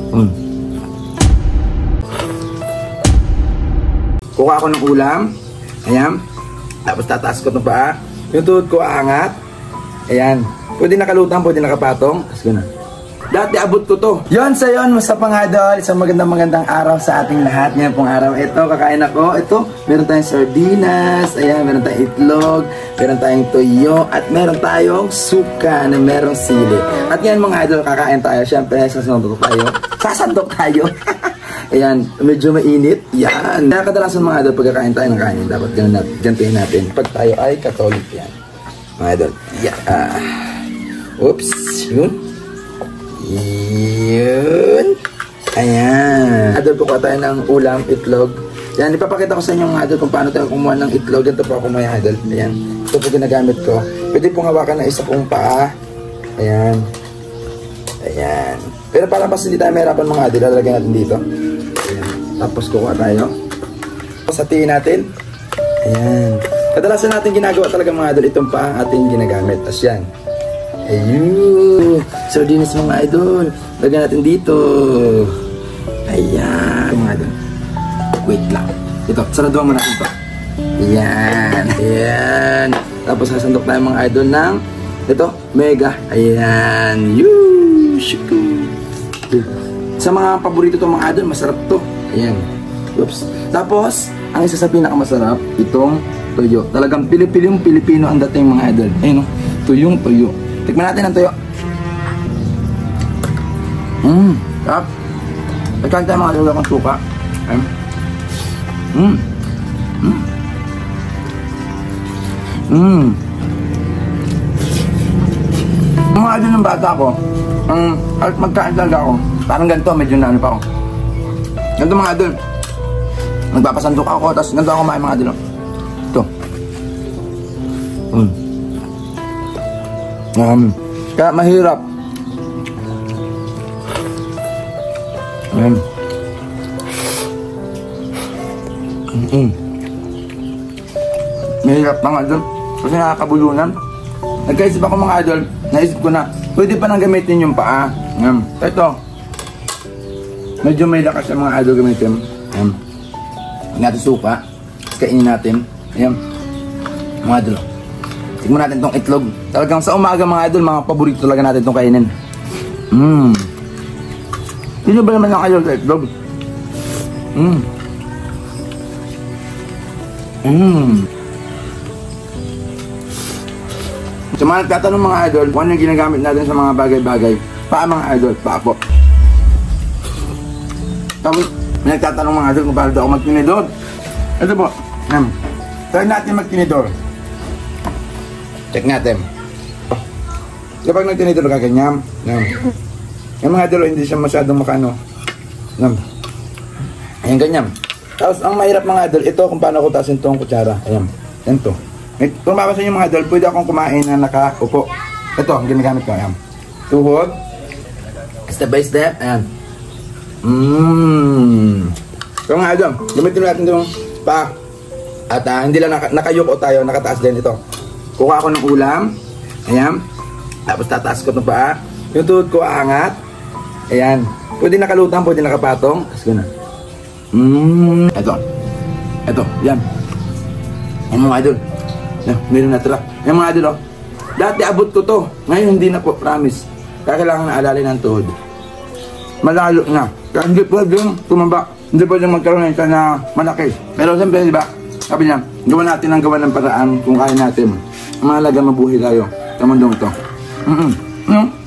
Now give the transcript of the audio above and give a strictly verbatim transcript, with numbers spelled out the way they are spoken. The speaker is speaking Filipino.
Mm. Kuha ako ng ulam. Ayan. Tapos tataas ko itong paa. Yung tuhod ko aangat. Ayan. Pwede nakalutang, pwede nakapatong. Tapos ko na. Dati abot ko to. Yon sa yon, musta pa nga doon. Isang magandang magandang araw sa ating lahat. Ngayon pong araw ito, kakain ako. Ito, meron tayong sardinas. Ayan, meron tayong itlog. Meron tayong toyo. At meron tayong suka na merong sili. At ngayon mga idol, kakain tayo. Siyempre, sasandok tayo. Sasandok tayo. Ayan, medyo mainit. Yan. Kaya kadalasan mga idol, pagkakain tayo ng kanin, dapat ganun natin, gantihin natin. Pag tayo ay Catholic yan. Mga idol. Yeah. Uh, oops. Yun. Yun. Ayan. Idol, kukuha tayo ng ulam, itlog. Yan, ipapakita ko sa inyo mga idol kung paano tayo kumuha ng itlog. Ito po ako mga idol. Ayan. Ito po ginagamit ko. Pwede pong hawakan ng isa kong paa. Ayan. Ayan. Pero para mas hindi tayo mahirapan mga idol, lalagyan natin dito. Tapos kukuha tayo. Tapos hatiin natin. Ayan. Kadalasan natin ginagawa talaga mga idol. Itong pa ang ating ginagamit. Tapos yan. Ayun. Sardinas mga idol. Lagyan natin dito. Ayan. Mga idol. Wait lang. Ito. Saraduan mo natin ito. Ayan. Ayan. Tapos sasandok tayo mga idol ng ito. Mega. Ayan. Yoo. Shuku. Sa mga paborito itong mga idol, masarap to. Ayan. Oops. Tapos, ang isa sa pinakamasarap, itong toyo. Talagang Pilipinong Pilipino ang dating mga idol. Ayun o. Tuyong toyo. Tikman natin ang toyo. Mmm. Sarap. Pagkaan tayo mga idol ng suka. Ayan. Mmm. Mmm. Mmm. Mga idol ng bata ko, ang um, magkain talaga ako. Parang ganito, medyo na ano pa ako. Ganito mga idol. Magpapasandok ako, tapos ganito ako kumain mga idol. Ito. Mm. Um, kaya mahirap. Ayan. Mm -mm. Mahirap mga idol. Kasi nakakabulunan. Nagkaisip ako mga idol, naisip ko na, pwede pa nang gamitin yung paa. Ayan. Ito. Medyo may lakas ang mga idol gamitin. Ayan. Huwag natin suka. Kainin natin. Ayan. Mga idol. Tignan natin itong itlog. Talagang sa umaga mga idol, mga paborito talaga natin itong kainin. Mmm. Sino ba naman ang idol sa itlog? Mmm. Mmm. Sa mga nagtatanong mga idol, kung ano yung ginagamit natin sa mga bagay-bagay, paa mga idol, paa po. Tapos, may nagtatanong mga idol kung paano daw ako magtinidor. Ito po, yan. Try natin magtinidor. Check natin. Kapag nagtinidor ka ganyan, yan. Yung mga idol, hindi siya masyadong makano. Yan. Ayan, ganyan. Tapos, ang mahirap mga idol, ito kung paano ko taasin itong kutsara. Ayan, yan to. Kung mapapansin nyo mga idol, pwede akong kumain na nakaupo. Ito, ang ginagamit ko. Ayan. Tuhod. Step by step. Ayan. Mmm. So mga idol, gamitin natin itong pa. At uh, hindi lang naka, nakayuko tayo, nakataas din ito. Kuha ako ng ulam. Ayan. Tapos tataas ko itong paa. Yung tuhod ko aangat. Ayan. Pwede nakalutang, pwede nakapatong. Tapos ko na. Mmm. Ito. Ito. Yan. Ayan mga idol. Yan, meron natira. Yan mga idol, oh. Dati abot ko to. Ngayon hindi na po, promise. Kaya kailangan na alalay ng tuhod. Malalo na. Kaya hindi pwedeng tumaba. Hindi pwedeng magkaroon ng isa na malaki. Pero siyempre, di ba? Sabi niya, gawa natin ang gawa ng paraan kung kaya natin. Ang mahalaga mabuhay tayo sa mundong ito. Mm-mm. Mm-mm.